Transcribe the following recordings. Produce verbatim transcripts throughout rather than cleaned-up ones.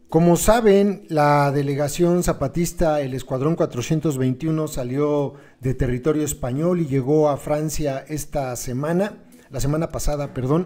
Como saben, la delegación zapatista, el Escuadrón cuatrocientos veintiuno, salió de territorio español y llegó a Francia esta semana, la semana pasada, perdón,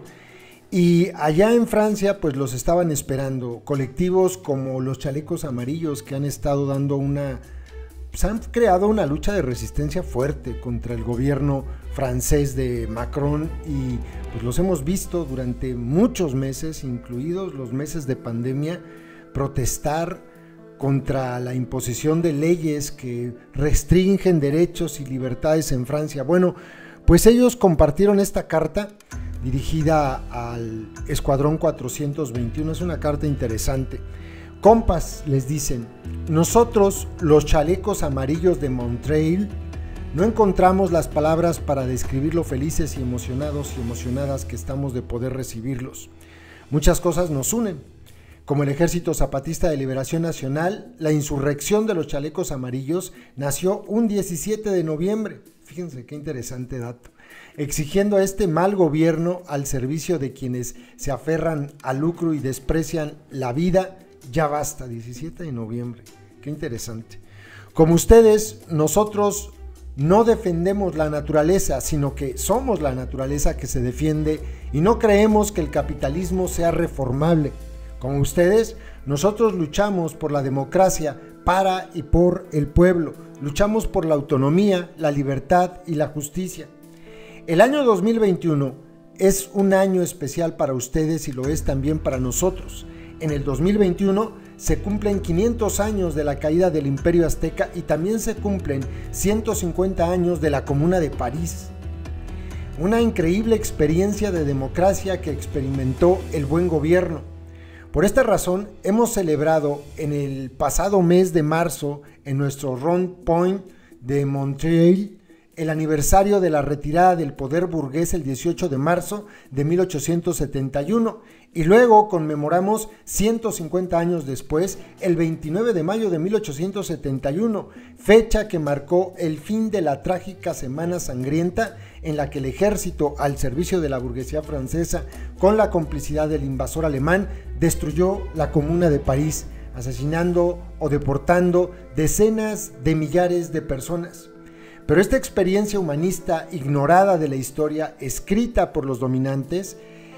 y allá en Francia pues los estaban esperando colectivos como los Chalecos Amarillos, que han estado dando una, pues han creado una lucha de resistencia fuerte contra el gobierno francés de Macron, y pues los hemos visto durante muchos meses, incluidos los meses de pandemia, protestar contra la imposición de leyes que restringen derechos y libertades en Francia. Bueno, pues ellos compartieron esta carta dirigida al Escuadrón cuatrocientos veintiuno, es una carta interesante. Compas, les dicen, nosotros, los chalecos amarillos de Montreuil, no encontramos las palabras para describir lo felices y emocionados y emocionadas que estamos de poder recibirlos. Muchas cosas nos unen, como el Ejército Zapatista de Liberación Nacional. La insurrección de los Chalecos Amarillos nació un diecisiete de noviembre, fíjense qué interesante dato, exigiendo a este mal gobierno al servicio de quienes se aferran al lucro y desprecian la vida. Ya basta, diecisiete de noviembre, qué interesante. Como ustedes, nosotros no defendemos la naturaleza, sino que somos la naturaleza que se defiende, y no creemos que el capitalismo sea reformable. Como ustedes, nosotros luchamos por la democracia para y por el pueblo, luchamos por la autonomía, la libertad y la justicia. El año dos mil veintiuno es un año especial para ustedes y lo es también para nosotros. En el dos mil veintiuno se cumplen quinientos años de la caída del Imperio Azteca y también se cumplen ciento cincuenta años de la Comuna de París. Una increíble experiencia de democracia que experimentó el buen gobierno. Por esta razón, hemos celebrado en el pasado mes de marzo, en nuestro Rond Point de Montreuil, el aniversario de la retirada del poder burgués el dieciocho de marzo de mil ochocientos setenta y uno, y luego conmemoramos ciento cincuenta años después, el veintinueve de mayo de mil ochocientos setenta y uno, fecha que marcó el fin de la trágica Semana Sangrienta en la que el ejército, al servicio de la burguesía francesa, con la complicidad del invasor alemán, destruyó la Comuna de París, asesinando o deportando decenas de millares de personas. Pero esta experiencia humanista ignorada de la historia, escrita por los dominantes,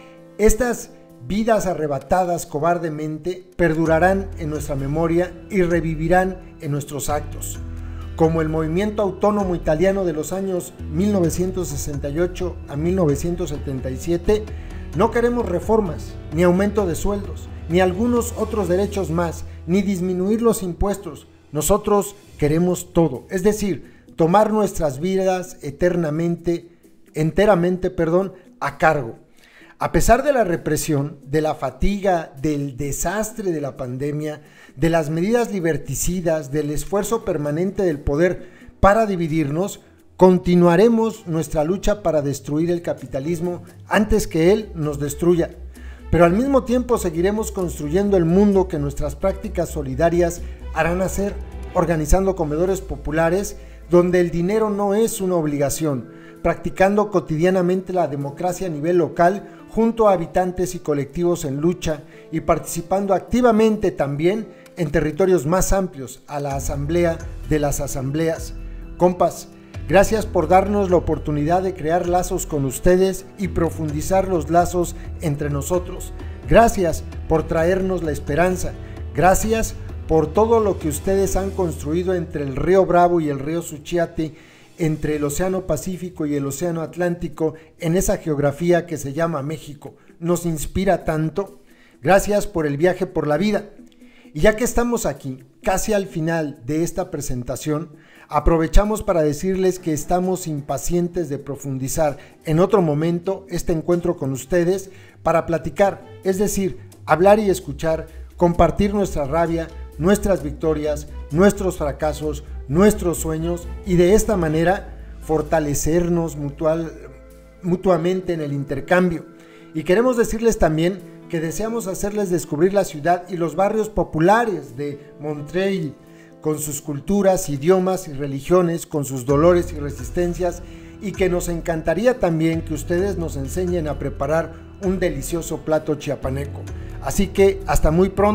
estas vidas arrebatadas cobardemente, perdurarán en nuestra memoria y revivirán en nuestros actos. Como el movimiento autónomo italiano de los años mil novecientos sesenta y ocho a mil novecientos setenta y siete, no queremos reformas, ni aumento de sueldos, ni algunos otros derechos más, ni disminuir los impuestos. Nosotros queremos todo, es decir, tomar nuestras vidas eternamente, enteramente, perdón, a cargo. A pesar de la represión, de la fatiga, del desastre de la pandemia, de las medidas liberticidas, del esfuerzo permanente del poder para dividirnos, continuaremos nuestra lucha para destruir el capitalismo antes que él nos destruya. Pero al mismo tiempo seguiremos construyendo el mundo que nuestras prácticas solidarias harán nacer, organizando comedores populares donde el dinero no es una obligación, practicando cotidianamente la democracia a nivel local junto a habitantes y colectivos en lucha, y participando activamente también en territorios más amplios, a la asamblea de las asambleas. Compas, gracias por darnos la oportunidad de crear lazos con ustedes y profundizar los lazos entre nosotros. Gracias por traernos la esperanza. Gracias por todo lo que ustedes han construido entre el río Bravo y el río Suchiate, entre el Océano Pacífico y el Océano Atlántico, en esa geografía que se llama México. Nos inspira tanto. Gracias por el viaje por la vida. Y ya que estamos aquí, casi al final de esta presentación, aprovechamos para decirles que estamos impacientes de profundizar en otro momento este encuentro con ustedes para platicar, es decir, hablar y escuchar, compartir nuestra rabia, nuestras victorias, nuestros fracasos, nuestros sueños, y de esta manera fortalecernos mutual, mutuamente en el intercambio. Y queremos decirles también que deseamos hacerles descubrir la ciudad y los barrios populares de Montreuil, con sus culturas, idiomas y religiones, con sus dolores y resistencias, y que nos encantaría también que ustedes nos enseñen a preparar un delicioso plato chiapaneco. Así que hasta muy pronto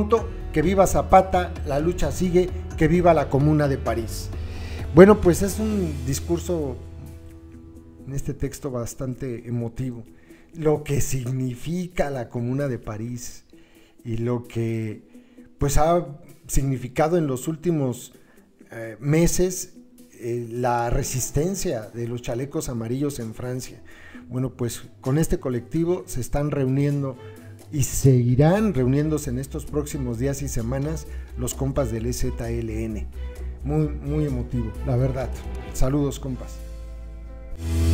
que viva Zapata, la lucha sigue, que viva la Comuna de París. Bueno, pues es un discurso en este texto bastante emotivo. Lo que significa la Comuna de París y lo que pues ha significado en los últimos eh, meses eh, la resistencia de los chalecos amarillos en Francia. Bueno, pues con este colectivo se están reuniendo y seguirán reuniéndose en estos próximos días y semanas los compas del E Z L N. Muy, muy emotivo, la verdad. Saludos, compas.